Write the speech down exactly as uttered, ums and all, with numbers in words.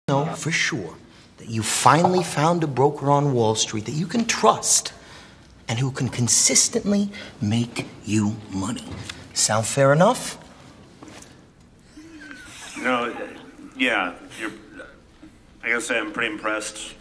know for sure that you finally found a broker on Wall Street that you can trust and who can consistently make you money. Sound fair enough? You know, yeah, you're, I gotta say I'm pretty impressed.